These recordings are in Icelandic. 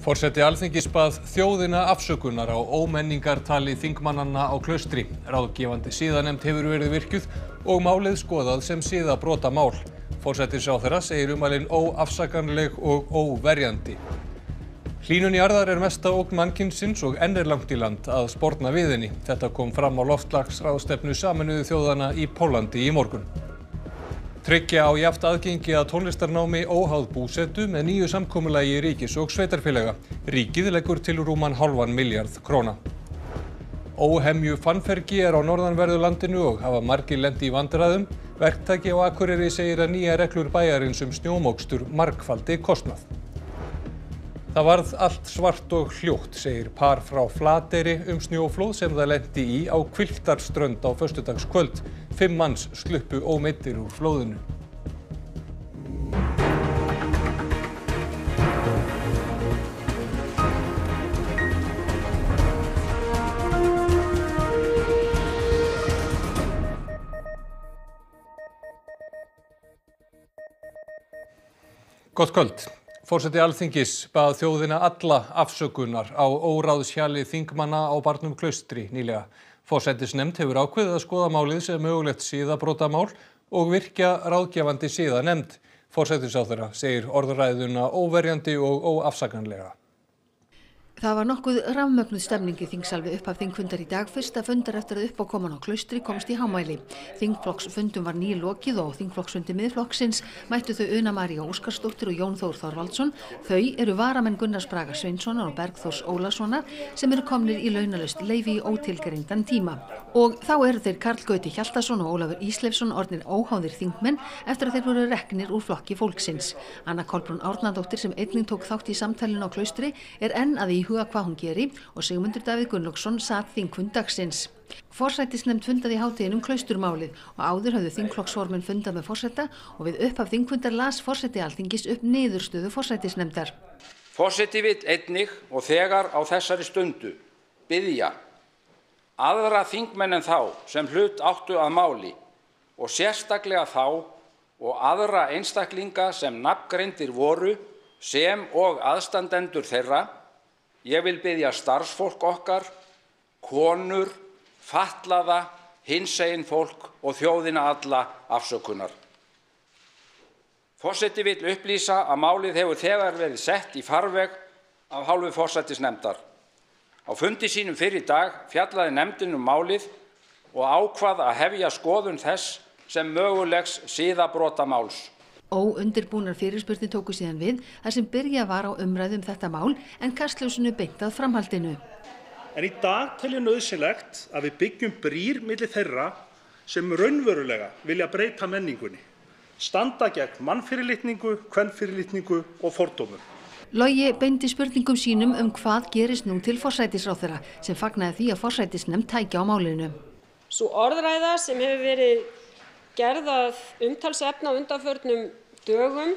Forseti Alþingis bað þjóðina afsökunar á ómenningartali þingmannanna á Klaustri. Ráðgefandi siðanefnd hefur verið virkjuð og málið skoðað sem siðabrotamál. Forsætisráðherra segir ummælin óafsakanleg og óverjandi. Hlýnun jarðar er mesta ógn mannkynsins og enn er langt í land að sporna við henni. Þetta kom fram á loftslagsráðstefnu Sameinuðu þjóðanna í Póllandi í morgun. Tryggja á jafnt aðgengi að tónlistarnámi óháð búsetu með nýju samkomulagi ríkis og sveitarfélaga. Ríkið leggur til rúman hálfan milljarð króna. Óhemju fannfergi er á norðanverðu landinu og hafa margir lent í vandræðum. Verktaki á Akureyri segir að nýjar reglur bæjarins snjómokstur margfaldi kostnað. Það varð allt svart og hljótt, segir par frá Flateyri snjóflóð sem það lenti í á Hvilftarströnd á föstudagskvöld. 5 manns sluppu ómeiddir úr flóðinu. Gott kvöld. Forseti Alþingis bað þjóðina alla afsökunar á óráðshjali þingmanna á barnum Klaustri nýlega. Forsætisnefnd hefur ákveðið að skoða málið sem mögulegt siðabrotamál og virkja ráðgefandi siðanefnd. Forsætisráðherra segir orðræðuna óverjandi og óafsakanlega. Það var nokkuð rafmögnuð stemning í þingsal við upphaf þingfundar í dag. Fyrsta fundar eftir að uppákoman á Klaustri komst í hámæli. Þingflokksfundum var nýlokið og á þingflokksfundi Miðflokksins mættu þau Una María Óskarsdóttir og Jón Þór Þorvaldsson. Þau eru varamenn Gunnars Braga Sveinssonar og Bergþórs Ólasonar sem eru komnir í launalaust leyfi í ótilgreindan tíma. Og þá eru þeir Karl Gauti Hjaltason og Ólafur Ísleifsson orðnir óháðir þingmenn eftir að þeir voru reknir úr flokki fólksins. Anna Kolbrún Árnadóttir sem einnig tók þátt í samtalinu á Klaustri er enn að íhuga hvað hún geri og Sigmundur Davíð Gunnlaugsson sat þingfund dagsins. Forsætisnefnd fundaði í hátíðinum Klausturmálið og áður höfðu þingflokksformenn fundað með forseta og við upphaf þingfundar las forseti Alþingis upp niðurstöðu forsætisnefndar. Forseti vill einnig og þegar á þessari stundu biðja aðra þingmenn en þá sem hlut áttu að máli og sérstaklega þá og aðra einstaklinga sem nafngreindir voru sem og aðstandendur þeirra. Ég vil biðja starfsfólk okkar, konur, fatlaða, hinsegin fólk og þjóðina alla afsökunar. Forseti vill upplýsa að málið hefur þegar verið sett í farveg af hálfu forsætisnefndar. Á fundi sínum fyrr í dag fjallaði nefndin málið og ákvað að hefja skoðun þess sem mögulegs siðabrotamáls. Óundirbúnar fyrirspurnir tóku síðan við þar sem byrjað var á umræðum þetta mál en kastljósinu beint að framhaldinu. En í dag tel ég nauðsynlegt að við byggjum brýr milli þeirra sem raunverulega vilja breyta menningunni, standa gegn mannfyrirlitningu, kvenfyrirlitningu og fordómum. Logi beindi spurningum sínum hvað gerist nú til forsætisráðherra sem fagnaði því að forsætisnefnd tæki á málinu. Sú orðræða sem hefur verið gerð að umtalsefni á undanförnum dögum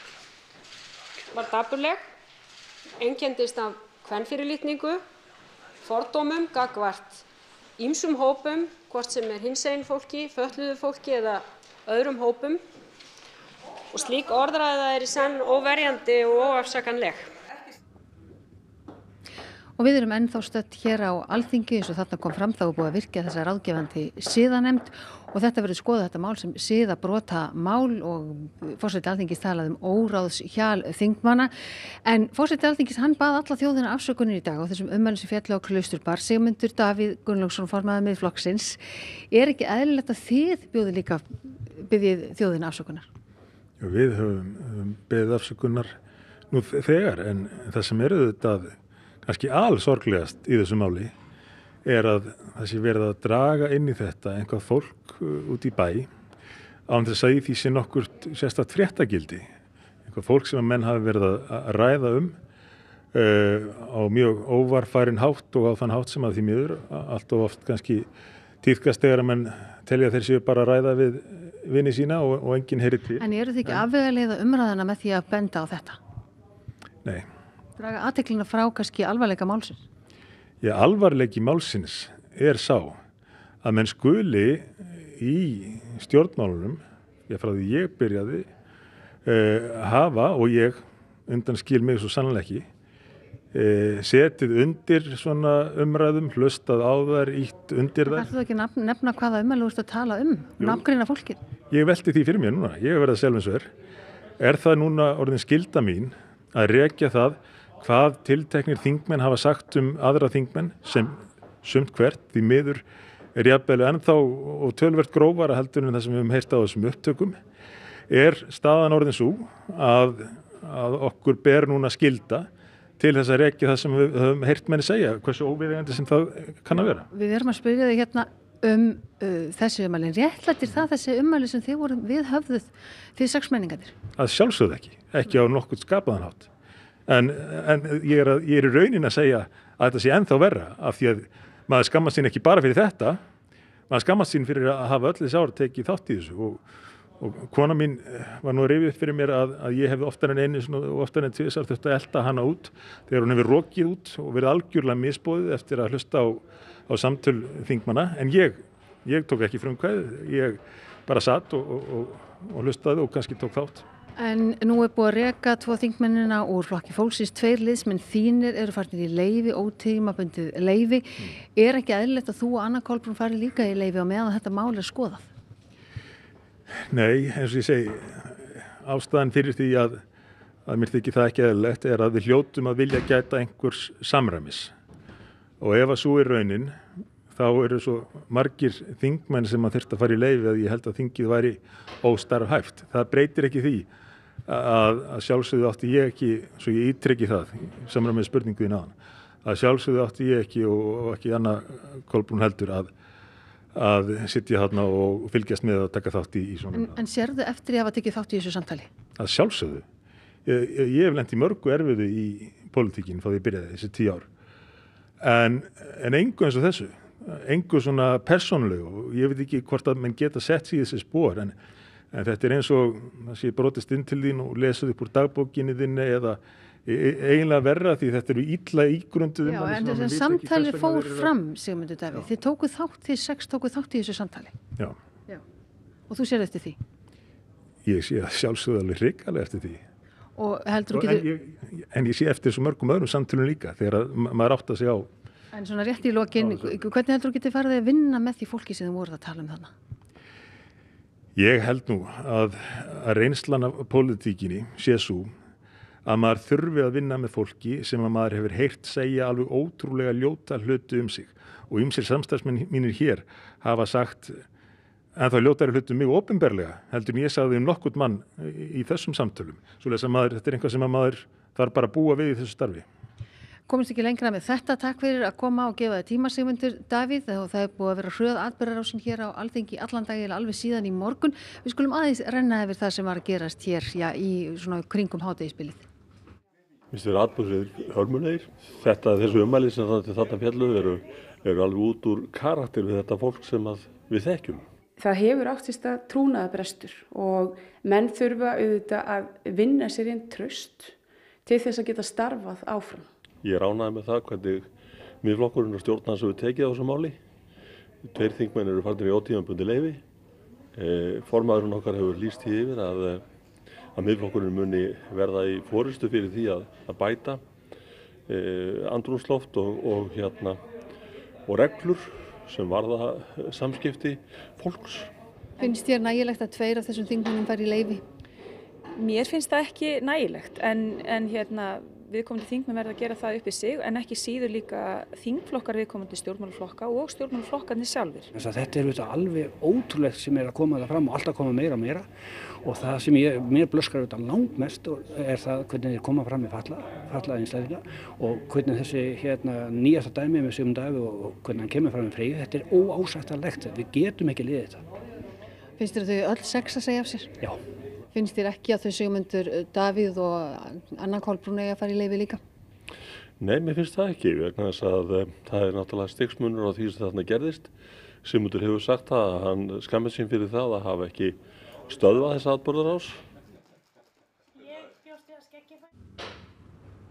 var dapurleg, einkenndist af kvenfyrirlitningu, fordómum gagnvart ýmsum hópum, hvort sem er hinsegin fólki, fötluðu fólki eða öðrum hópum. Og slík orðræða er í senn óverjandi og óafsakanleg. Og við erum ennþá stödd hér á Alþingi eins og þarna kom fram þá er búið að virkja þessa ráðgefandi siðanefnd og þetta verður skoðað þetta mál sem siðabrotamál og forseti Alþingis talaði óráðshjal þingmanna. En forseti Alþingis hann bað alla þjóðina afsökunar í dag á þessum ummælum sem féllu á Klausturbar. Sigmundur Davíð Gunnlaugsson formaður Miðflokksins. Er ekki eðlilegt að þið biðjið þjóðina afsökunar? Við höfum beðið afsökunar nú þegar en það sem er auðvitað kannski alsorglegast í þessu máli er að það sé verið að draga inn í þetta einhvað fólk út í bæ án þess að í því sé nokkurt sérstakt fréttagildi. Einhvað fólk sem að menn hafi verið að ræða á mjög óvarfærin hátt og á þann hátt sem að því miður allt of oft kannski tíðkast þegar að menn telja þeir séu bara að ræða við vini sína og enginn heyri til. En eru þið ekki afvegaleiða umræðuna með því að benda á þetta? Nei. Draga athyglina frá kannski alvarleika málsins? Já, alvarleiki málsins er sá að menn skuli í stjórnmálunum, frá því ég byrjaði, hafa, og ég undan skil mig svo sannlega ekki, setið undir svona umræðum, hlustað á þær, ítt undir þær. Þarf þú ekki nefna hvaða ummæli þú ert að tala nafngreina fólkið? Ég velti því fyrir mér núna, ég hef verið að sjálf eins og er það núna orðin skylda mín að rekja það hvað tilteknir þingmenn hafa sagt aðra þingmenn sem sumt hvert því miður jafnvel ennþá og töluvert grófara heldur en það sem við höfum heyrt á þessum upptökum staðan orðin svo að okkur ber núna skylda til þess að rekja það sem við höfum heyrt menni segja, hversu óviðeigandi sem það kann að vera. Við erum að spyrja þig hérna þessi ummæli. Réttlætir það þessi ummæli sem þið voru viðhöfðuð fyrir 6 menningarnir? Að sjálfsögðu ekki á nokkurn skapaðan hátt. En ég er í raunin að segja að þetta sé ennþá verra af því að maður skammast sín ekki bara fyrir þetta, maður skammast sín fyrir að hafa öll þessi ár tekið þátt í þessu og kona mín var nú að rifja upp fyrir mér að ég hefði oftar en einu og oftar en tvisvar þurft að elta hana út þegar hún hefur rokið út og verið algjörlega misboðið eftir að hlusta á samtöl þingmanna en ég tók ekki frumkvæðið, ég bara satt og hlustaði og kannski tók þátt. En nú búið að reka 2 þingmennina úr Flokki fólksins, 2 liðsmenn þínir eru farnir í leyfi, ótímabundið leyfi. Ekki eðlilegt að þú og Anna Kolbrún fari líka í leyfi á meðan þetta mál skoðað? Nei, eins og ég segi, ástæðan fyrir því að mér þykir það ekki eðlilegt að við hljótum að vilja gæta einhvers samræmis. Og ef að svo raunin, þá eru svo margir þingmenn sem að þyrfti að fara í leyfi að ég held að þingið væri óstarfhæft. Það breytir ekki því að sjálfsögðu átti ég ekki, svo ég ítreki það, samræmi með spurningu þín áðan, að sjálfsögðu átti ég ekki og ekki Anna Kolbrún heldur að sitja þarna og fylgjast með að taka þátt í svona. En sérðu eftir að hafa tekið þátt í þessu samtali? Að sjálfsögðu. Ég hef lent í mörgu erfiðu í pólitíkin frá því ég byrjaði þessi 10 ár. En engu eins og þessu, engu svona persónulegu og ég veit ekki hvort að menn geta sett sig í þessi spor en þetta eins og það sé brotist inn til þín og lesið upp úr dagbókinni þinni eða eiginlega verra því þetta eru illa ígrunduð. Já, en þessi samtali fór fram, Sigmundur Davíð. Þið 6 tókuð þátt í þessu samtali. Já. Og þú sér eftir því? Ég sé sjálfsögðu alveg hrikalega eftir því. Og heldur þú getur... En ég sé eftir svo mörgum öðrum samtölum líka þegar maður átt að segja á. En svona rétt í lokin, hvernig heldur þú getur farið að vinna með því fólki sem þið voruð að tala þarna? Ég held nú að reynslan af pólitíkinni sé svo að maður þurfi að vinna með fólki sem að maður hefur heyrt segja alveg ótrúlega ljóta hluti sig og ýmsir samstarfsmenn mínir hér hafa sagt en þá ljótari hluti mig opinberlega heldur en ég sagði nokkurn mann í þessum samtölum. Svoleiðis að þetta einhvað sem að maður þarf bara að búa við í þessu starfi. Komumst ekki lengra með þetta. Takk fyrir að koma og gefa þér tíma, Sigmundur Davíð, og það búið að vera hröð atburðarásin hér á Alþingi allan dag eða alveg síðan í morgun. Við skulum aðeins renna yfir það sem var að gerast hér í svona kringum hádegisbilið. Mér finnst vera atburðir hörmulegir. Þessu ummæli sem þarna fjallu eru alveg út úr karakter við þetta fólk sem við þekkjum. Það hefur átt sér stað trúnaðarbrestur og menn þurfa auðvitað að vinna sér inn traust til þess að geta starfað áfram. Ég er ánægður með það hvernig Miðflokkurinn og stjórn hans hefur tekið á þessu máli. 2 þingmenn eru farnir í ótímabundið leyfi. Formaðurinn okkar hefur lýst því yfir að Miðflokkurinn muni verða í forystu fyrir því að bæta andrúmsloft og reglur sem varða samskipti fólks. Finnst þér nægilegt að 2 af þessum þingmönnum fari í leyfi? Mér finnst það ekki nægilegt en viðkomandi þingmenn verða að gera það upp í sig en ekki síður líka þingflokkar viðkomandi stjórnmálaflokka og stjórnmálaflokkarnir sjálfir. Þetta er alveg ótrúlegt sem er að koma það fram og alltaf koma meira og meira og það sem mér blöskrar langmest er það hvernig þeir koma fram með fatlaða einstaklinga og hvernig þessi nýjasta dæmi með Sigmund Davíð og hvernig hann kemur fram með Freyju, þetta er óásættanlegt, við getum ekki liðið þetta. Finnst þér þau öll 6 að segja af sér? Já. Finnst þér ekki að þau Sigmundur Davíð og Anna Kolbrún eiga að fara í leyfi líka? Nei, mér finnst það ekki vegna þess að það er náttúrulega stigsmunur á því sem þarna gerðist. Sigmundur hefur sagt að hann skammast sín fyrir það að hafa ekki stöðvað þessa atburðarás.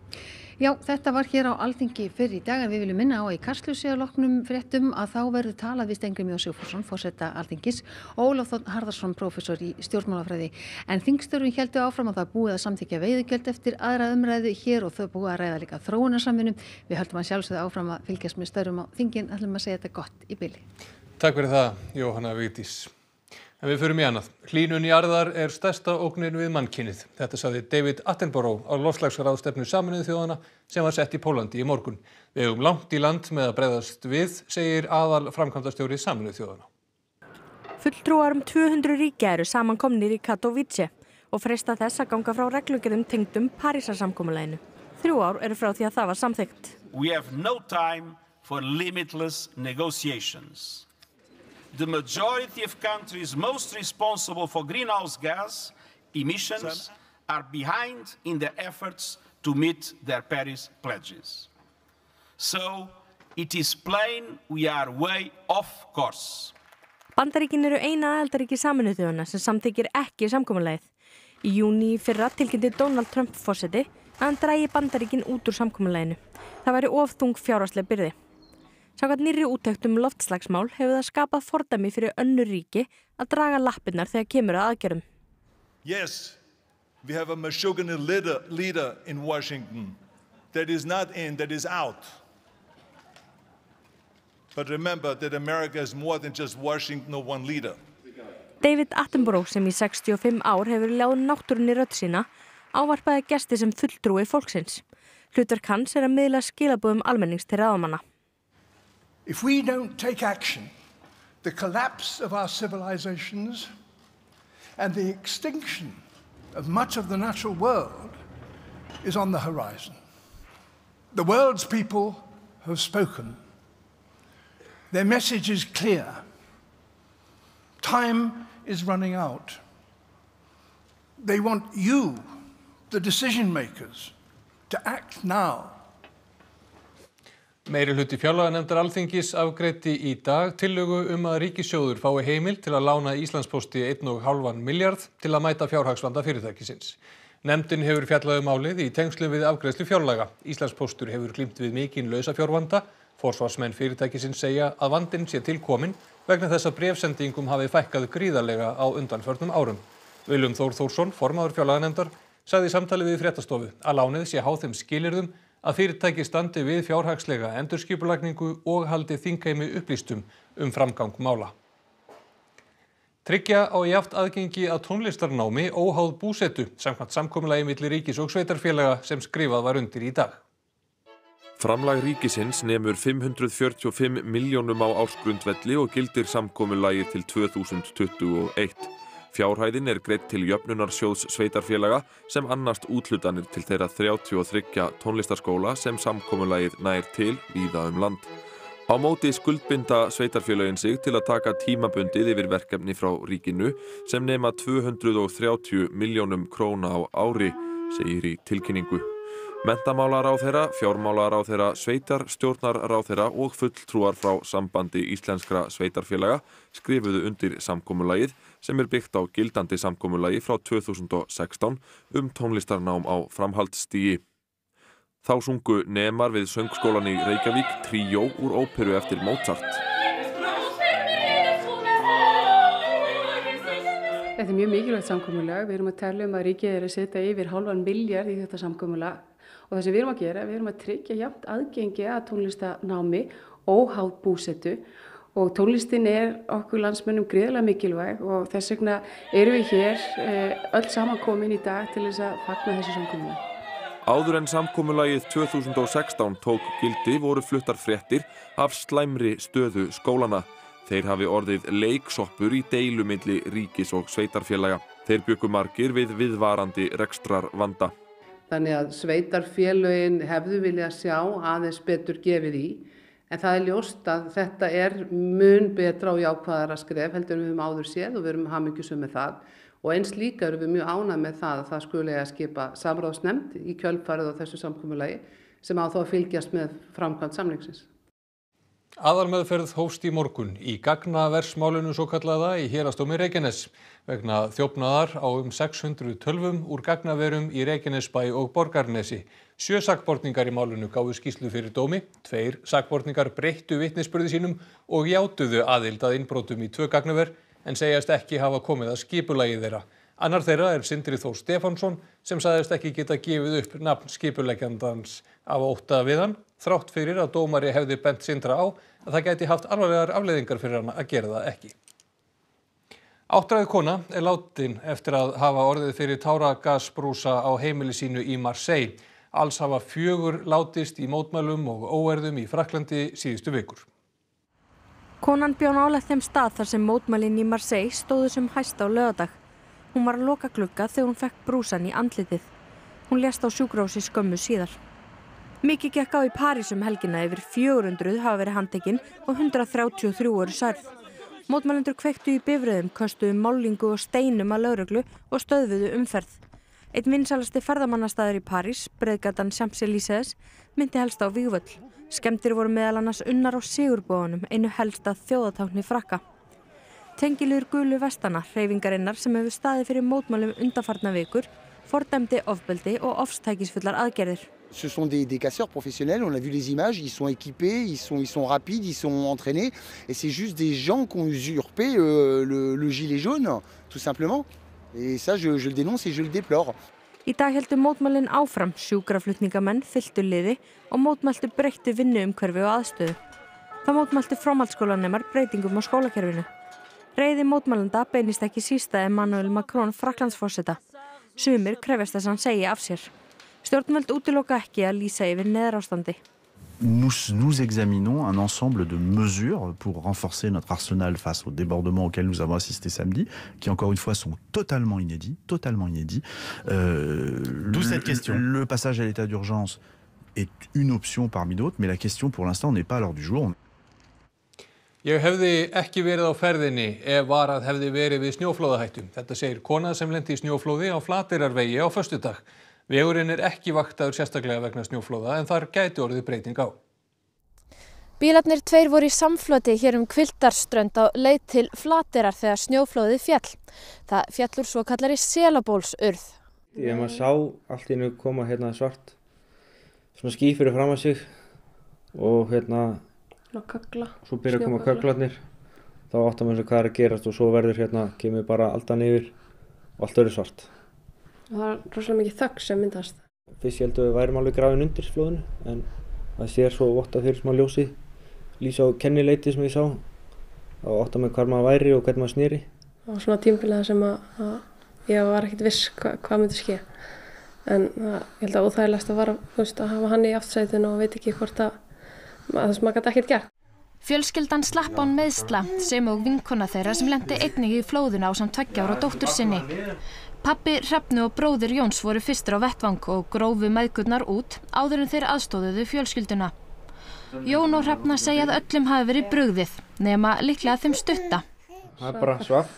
Já, þetta var hér á Alþingi fyrr í dag en við viljum minna á í Kastljósi að loknum fréttum að þá verður talað við Steingrím J Sigfússon, forseta Alþingis, og Ólaf Þ Harðarson, prófessor í stjórnmálafræði. En þingstörfin héldu áfram að það búið að samþykkja veiðigjöld eftir aðra umræðu hér og þau búið að ræða líka þróunarsamvinnu. Við höldum að sjálfsögðu áfram að fylgjast með störfum á þingin, ætlum að segja þetta gott í bili. Takk fyrir það, Jóhanna Vigdís. En við förum í annað. Hlýnun jarðar er stærsta ógnin við mannkynið. Þetta sagði David Attenborough á loftslagsráðstefnu Sameinuðu þjóðanna sem var sett í Pólandi í morgun. Við eigum langt í land með að bregðast við, segir aðal framkvæmdastjóri Sameinuðu þjóðanna. Fulltrúar 200 ríkja eru samankomnir í Katowice og freista þess að ganga frá reglugerðum tengdum Parísarsamkomulaginu. 3 ár eru frá því að það var samþykkt. We have no time for limitless negotiations. The majority of countries most responsible for greenhouse gas emissions are behind in their efforts to meet their Paris pledges. So it is plain we are way off course. Bandaríkin eru eina aðildarríki Sameinuðu þjóðanna sem samþykkir ekki samkomulagið. Í júní í fyrra tilkynnti Donald Trump forseti að hann drægi Bandaríkin út úr samkomulaginu. Það væri of þung fjárhagsleg byrði. Samkvæmt nýrri úttekt loftslagsmál hefur það skapað fordæmi fyrir önnur ríki að draga lappirnar þegar kemur að aðgerðum. Yes, we have a Meshuggah leader in Washington that is not in, that is out. But remember that America is more than just Washington or one leader. David Attenborough sem í 65 ár hefur ljáð náttúrunni rödd sína ávarpaði gesti sem fulltrúi fólksins. Hlutverk hans að miðla skilaboðum almennings til ráðamanna. If we don't take action, the collapse of our civilizations and the extinction of much of the natural world is on the horizon. The world's people have spoken. Their message is clear. Time is running out. They want you, the decision makers, to act now. Meiri hluti fjárlaganefndar Alþingis afgreiddi í dag tillögu að ríkissjóður fái heimild til að lána Íslandspósti 1,5 milljarð til að mæta fjárhagsvanda fyrirtækisins. Nefndin hefur fjallað málið í tengslum við afgreiðslu fjárlaga. Íslandspóstur hefur glímt við mikinn lausafjárvanda. Forsvarsmenn fyrirtækisins segja að vandinn sé til kominn vegna þess að bréfsendingum hafi fækkað gríðarlega á undanförnum árum. Willum Þór Þórsson, formaður fjárlaganefndar, sagði í samtali við fréttastofu að lánið sé háð þeim skilyrðum að fyrirtæki standi við fjárhagslega endurskipulagningu og haldi þingheimi upplýstum framgang mála. Tryggja á jafnt aðgengi að tónlistarnámi óháð búsetu samkvæmt samkomulagi milli ríkis og sveitarfélaga sem skrifað var undir í dag. Framlag ríkisins nemur 545 milljónum á ársgrundvelli og gildir samkomulagið til 2021. Fjárhæðin greidd til jöfnunarsjóðs sveitarfélaga sem annast úthlutanir til þeirra 33 tónlistarskóla sem samkomulagið nær til víða land. Á móti skuldbinda sveitarfélögin sig til að taka tímabundið yfir verkefni frá ríkinu sem nema 230 milljónum króna á ári, segir í tilkynningu. Menntamálaráðherra, fjármálaráðherra, sveitarstjórnarráðherra og fulltrúar frá Sambandi íslenskra sveitarfélaga skrifuðu undir samkomulagið sem byggt á gildandi samkomulagi frá 2016 tónlistarnám á framhaldsstigi. Þá sungu nemar við söngskólan í Reykjavík tríó úr óperu eftir Mozart. Þetta mjög mikilvægt samkomulag. Við erum að tala að ríkið að setja yfir 0,5 milljarð í þetta samkomulag. Og það sem við erum að gera, við erum að tryggja jafnt aðgengi að tónlistanámi óháð búsetu og tónlistin okkur landsmönnum gríðarlega mikilvæg og þess vegna erum við hér öll samankomin í dag til þess að fagna þessu samkomulagi. Áður en samkomulagið 2016 tók gildi voru fluttar fréttir af slæmri stöðu skólana. Þeir hafi orðið leiksoppur í deilu milli ríkis og sveitarfélaga. Þeir bjuggu margir við viðvarandi rekstrarvanda. Þannig að sveitarfélögin hefðu viljað sjá aðeins betur gefið í, en það ljóst að þetta mun betra og jákvæðara skref heldur en við höfum áður séð og við erum hamingjusöm með það. Og eins líka erum við mjög ánægð með það að það skuli að skipa samráðsnefnd í kjölfarið á þessu samkomulagi sem á þá að fylgjast með framkvæmd samningsins. Aðalmeðferð hófst í morgun í gagnaversmálinu svokallaða í Héraðsdómi Reykjaness vegna þjófnaðar á 600 tölvum úr gagnaverum í Reykjanesbæ og Borgarnesi. 7 sakborningar í málinu gáfu skýrslu fyrir dómi, 2 sakborningar breyttu vitnisburði sínum og játuðu aðild að innbrotum í 2 gagnaver en segjast ekki hafa komið að skipulagi þeirra. Annar þeirra Sindri Þór Stefánsson sem sagðist ekki geta gefið upp nafn skipuleggjandans af ótta við hann, þrátt fyrir að dómari hefði bent Sindra á að það gæti haft alvarlegar afleiðingar fyrir hann að gera það ekki. Áttræð kona látin eftir að hafa orðið fyrir táragasbrúsa á heimili sínu í Marseille. Alls hafa 4 látist í mótmælum og óeirðum í Frakklandi síðustu vikur. Konan bjó nálægt þeim stað þar sem mótmælin í Marseille stóðu sem hæst á laugardag. Hún var að loka glugga þegar hún fekk brúsann í andlitið. Hún lést á sjúkrahúsi skömmu síðar. Mikið gekk á í París helgina, yfir 400 hafa verið handtekin og 133 eru særð. Mótmælendur kveiktu í bifreiðum, köstuðu málningu og steinum að lögreglu og stöðvuðu umferð. Einn vinsælasti ferðamannastaður í París, breiðgatan Champs-Élysées, myndi helst á vígvöll. Skemmdir voru meðal annars unnar á sigurbúðunum, einu helsta þjóðatákni Frakka. Tengiliður Gulu vestana, hreyfingarinnar sem hefur staðið fyrir mótmælum undanfarna vikur, fordæmdi ofbeldi og ofstækisfullar aðgerðir. Ce sont des casseurs professionnels, on a vu les images, ils sont équipés, ils sont rapides, ils sont entraînés et c'est juste des gens qui ont usurpé le gilet jaune, tout simplement. Et ça, je le dénonce et je le déplore. Í dag heldu mótmælin áfram, sjúkraflutningamenn fylltu liði og mótmæltu breyttu vinnuumhverfi og aðstöðu. Það mótmæltu framhaldsskólanemar breytingum á skólakerfinu. Reiði mótmælenda beinist ekki síst að Emmanuel Macron Frakklandsforseta. Sumir krefjast þess að hann segi af sér. Stjórnvöld útiloka ekki að lýsa yfir neyðarástandi. Nous examinons un ensemble de mesures pour renforcer notre arsenal face aux débordements auxquels nous avons assisté samedi, qui encore une fois sont totalement inédits. D'où cette question. Le passage à l'état d'urgence est une option parmi d'autres, mais la question pour l'instant n'est pas à l'ordre du jour. Ég hefði ekki verið á ferðinni ef varað hefði verið við snjóflóðahættu. Þetta segir kona sem lenti í snjóflóði á Flateyrarvegi á föstudag. Vegurinn ekki vaktaður sérstaklega vegna snjóflóða en þar gæti orðið breyting á. Bílarnir 2 voru í samfloti hér Hvilftarströnd á leið til Flateyrar þegar snjóflóðið féll. Það féll úr svokallari selabólsurð. Maður sá allt í einu koma svart svona ský fyrir fram að sig og svo byrja að koma kögglarnir. Þá áttar maður sig hvað að gerast og svo verður kemur bara aldan yfir og allt verður svart. Og það rosalega mikið þögn sem myndast. Fyrst ég held að við værum alveg grafin undir flóðinu en það sér svo votta fyrir smá ljósi lýsa á kennileiti sem ég sá. Þá áttar maður hvar maður væri og hvernig maður sneri. Það var svona tímabil sem að ég var ekkert viss hvað myndi ske. En ég held að óþægilegast að hafa hann í aftsætinu og veit ekki hvort að maður gæti ekkert gert. Fjölskyldan slapp án meiðsla sem og vinkona þeirra sem lenti einnig í flóðinu ásamt 2 ára dóttur sinni. Pabbi Hrefnu og bróðir Jóns voru fyrstir á vettvang og grófu mæðgurnar út áður en þeir aðstóðuðu fjölskylduna. Jón og Hrefna segja að öllum hafi verið brugðið, nema líklega þeim stutta. Það bara svaf.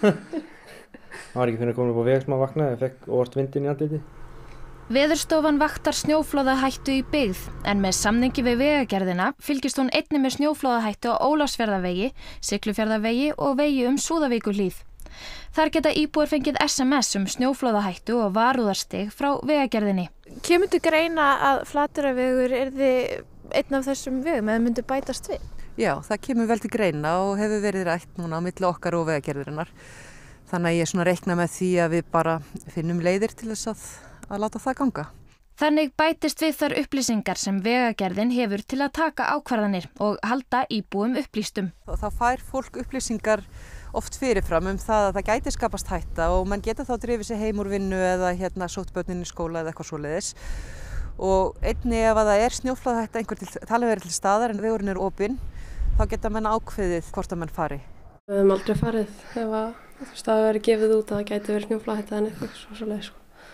Það var ekki fyrir að koma upp á veg sem að vakna, ég fekk óvart vindinn í andlitið. Veðurstofan vaktar snjóflóðahættu í byggð, en með samningi við Vegagerðina fylgist hún einnig með snjóflóðahættu á Ólafsfjarðarvegi, Siglufjarðarvegi og vegi Súðavíkurhlíð. Þar geta íbúar fengið SMS snjóflóðahættu og varúðarstig frá Vegagerðinni. Kemur til greina að Flateyrarvegur yrði einn af þessum vegum eða myndi bætast við? Já, það kemur vel til greina og hefur verið rætt núna á milli okkar og Vegagerðarinnar. Þannig að ég reikna með því að við bara finnum leiðir til þess að láta það ganga. Þannig bætist við þar upplýsingar sem Vegagerðin hefur til að taka ákvarðanir og halda íbúum upplýstum. Þá fær fólk upplýsingar oft fyrirfram það að það gæti skapast hætta og mann geta þá drifið sig heim úr vinnu eða sótt börnin í skóla eða eitthvað svoleiðis. Og einnig ef það snjóflóðahætta einhver talið verið til staðar en vegurinn opinn, þá geta menn ákveðið hvort að menn fari. Við höfum aldrei farið ef það verið gefið út að það gæti verið snjóflóðahætta en eitthvað svoleiðis.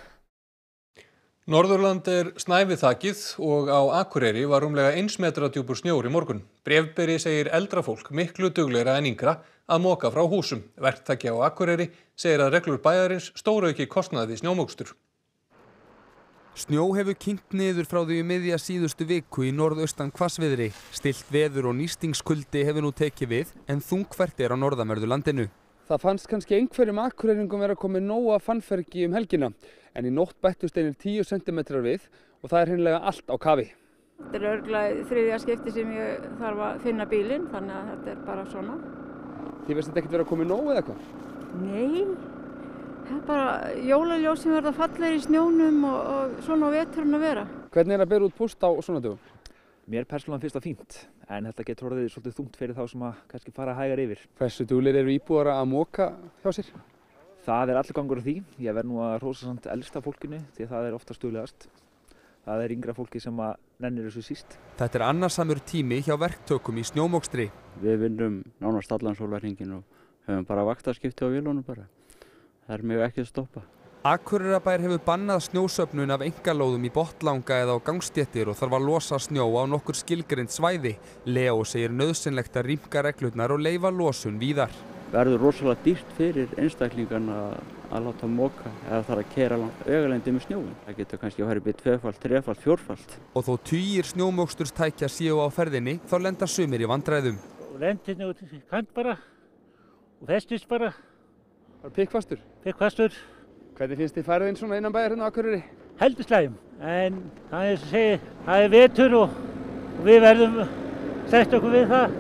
Norðurland snævið þakið og á Akureyri var rúmlega 1 metra djúpur snjór í morgun. Bréfberi segir eldra fólk miklu duglegra en yngra að moka frá húsum. Verktaki á Akureyri segir að reglur bæjarins stórauki kostnað við snjómokstur. Snjó hefur kyngt niður frá því miðja síðustu viku í norðaustan hvassviðri. Stillt veður og nístingskuldi hefur nú tekið við en þungfært á norðanverðu landinu. Það fannst kannski einhverjum Akureyringum vera komið nóg af fannfergi helgina en í nótt bættust einir 10 cm við og það hreinlega allt á kafi. Þetta er örugglega þriðja skipti sem ég þarf að finna bílinn, þannig að þetta er bara svona. Þið veist þetta ekkert vera komið nóg eða hvað? Nei. Það er bara jólaljós sem verða fallegir í snjónum og svona á veturinn að vera. Hvernig er að bera út póst á svona dögum? Mér persónulega finnst það fínt, en þetta getur orðið svolítið þungt fyrir þá sem að kannski fara hægar yfir. Hversu duglegir eru íbúar að moka hjá sér? Það er allur gangur á því. Ég verð nú að hrósa samt elsta fólkinu því það er oftast duglegast. Það er yngra fólki sem að nennir þessu síst. Þetta er annarsamur tími hjá verktökum í snjómokstri. Við vinnum nánast allan sólarhringinn og höfum bara vaktaskipti á vélunum bara. Það er mjög ekki að stoppa. Akureyrarbær hefur bannað snjósöfnun af einkalóðum í botnlanga eða á gangstéttir og þarf að losa snjó á nokkur skilgreind svæði. Leo segir nauðsynlegt að rýmka reglurnar og leyfa losun víðar. Verður rosalega dýrt fyrir einstaklingarna að láta moka eða þarf að keyra vegalengdir með snjóin. Það getur kannski að fara upp í 2-falt, 3-falt, 4-falt. Og þó tugir snjómoksturstækja séu á ferðinni þá lenda sumir í vandræðum. Lendinu út í kant bara og festist bara. Var pikkfastur? Pikkfastur. Hvernig finnst þið færðin svona innan bæjar hérna á Akureyri? Heldur slæm, en það er að segja, það er vetur og við verðum sætt okkur við það.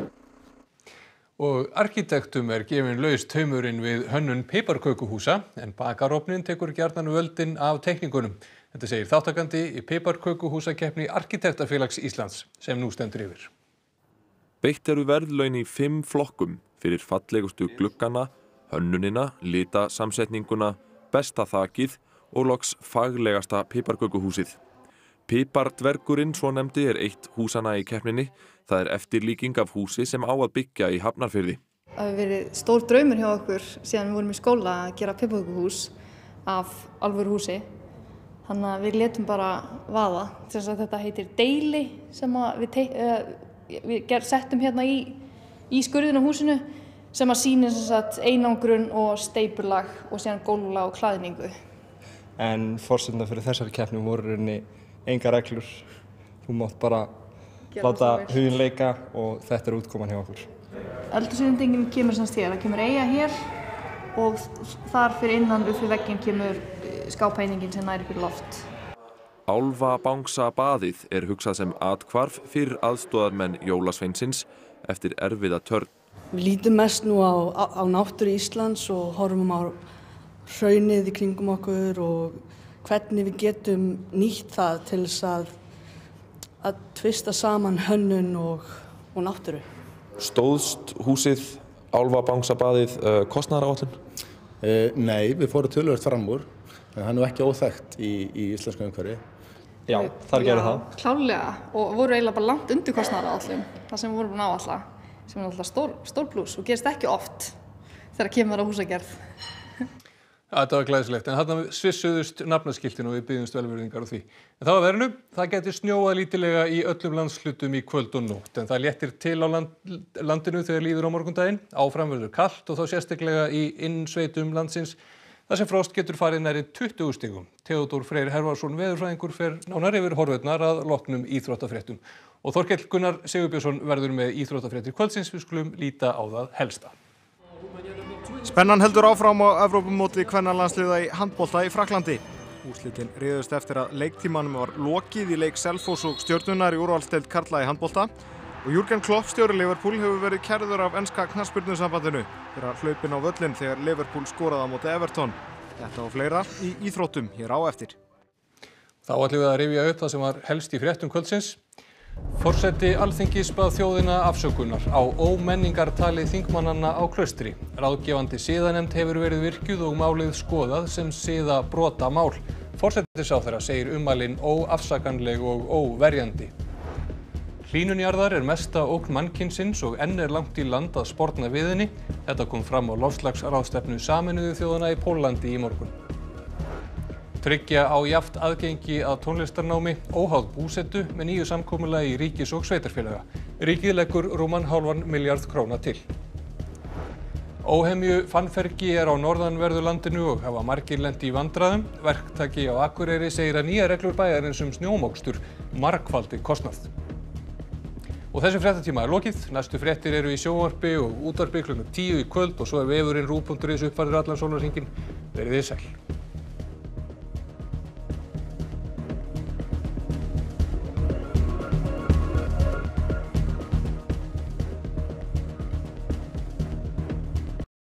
Og arkitektum er gefinn laus taumurinn við hönnun piparkökuhúsa en bakarofnin tekur gjarnan völdin af teikningunum. Þetta segir þáttakandi í piparkökuhúsakeppni Arkitektafélags Íslands sem nú stendur yfir. Beitt eru verðlaun í 5 flokkum fyrir fallegustu gluggana, hönnunina, litasamsetninguna, besta þakið og loks faglegasta piparkökuhúsið. Pipardvergurinn svonefndi er eitt húsanna í keppninni. Það er eftirlíking af húsi sem á að byggja í Hafnarfirði. Það hefur verið stór draumur hjá okkur síðan við vorum í skóla að gera piparkökuhús af alvöru húsi. Þannig að við létum bara vaða. Þetta heitir deili sem við settum hérna í skurðinn á húsinu sem að sýnir einangrun og steypulag og síðan gólflag og klæðningu. En forsendurnar fyrir þessari keppni voru engar reglur. Þú mátt bara láta huginn leika og þetta er útkoman hjá okkur. Eldhúsinnréttingin kemur sem hér. Það kemur eyja hér og þar fyrir innan upp við vegginn kemur skápeiningin sem nær upp í loft. Álfabangsbaðið er hugsað sem athvarf fyrir aðstoðarmenn jólasveinsins eftir erfiða törn. Við lítum mest nú á náttúru Íslands og horfum á hraunið í kringum okkur og hvernig við getum nýtt það til þess að tvista saman hönnun og náttúru. Stóðst húsið, álfabangsbaðið, kostnaðaráætlun? Nei, við fórum töluvert fram úr, en það er nú ekki óþekkt í íslensku umhverfi. Já, þar gerði það. Klálega, og voru eiginlega bara langt undir kostnaðaráætlun, það sem við vorum búin að áætla. Sem er alltaf stór plús og gerist ekki oft þegar kemur á húsagerð. Þetta var glæsilegt, en þarna svissuðust nafnaskiltin og við byggjumst velvirðingar á því. En það var verinu, það gæti snjóað lítilega í öllum landshlutum í kvöld og nótt, en það léttir til á landinu þegar líður á morgundaginn. Áfram verður kalt og þá sérstaklega í innsveitum landsins, þar sem frost getur farið nærri 20 stigum. Theodór Freyr Hervarsson veðurfræðingur fer nánar yfir horfurnar að loknum íþróttafréttum. Og Þorkell Gunnar Sigurbjörnsson verður með íþróttafréttir kvöldsins. Við skulum líta á það helsta. Spennan heldur áfram á Evrópumóti kvennalandsliða í handbolta í Frakklandi. Úrslitin réðust eftir að leiktímanum var lokið í leik Selfoss og Stjörnunnar í úrvalsdeild karla í handbolta. Og Jürgen Klopp stjóri Liverpool hefur verið kærður af enska knattspyrnusambandinu fyrir að hlaupin á völlinn þegar Liverpool skoraði á móti Everton. Þetta og fleira í íþróttum hér á eftir. Þá ætlum við að rifja upp það sem var helst í fréttum kvöldsins. Forseti Alþingis bað þjóðina afsökunar á ómenningartali þingmannanna á Klaustri. Ráðgefandi siðanefnd hefur verið virkjuð og málið skoðað sem siðabrotamál. Forsætisráðherra segir ummælin óafsakanleg og óverjandi. Hlýnun jarðar er mesta ógn mannkynsins og enn er langt í land að sporna við henni. Þetta kom fram á loftslagsráðstefnu Sameinuðu þjóðanna í Póllandi í morgun. Tryggja á jafnt aðgengi að tónlistarnámi óháð búsetu með nýju samkomulagi ríkis og sveitarfélaga. Ríkið leggur rúman hálfan milljarð króna til. Óhemju fannfergi á norðanverðu landinu og hafa margir lent í vandræðum. Verktaki á Akureyri segir að nýjar reglur bæjarins snjómokstur margfaldi kostnað. Og þessum fréttatíma lokið. Næstu fréttir eru í sjónvarpi og útvarpi klukkan 10 í kvöld og svo vefurinn ruv.is uppfærður allan sólarhringinn. Verið þið sæl.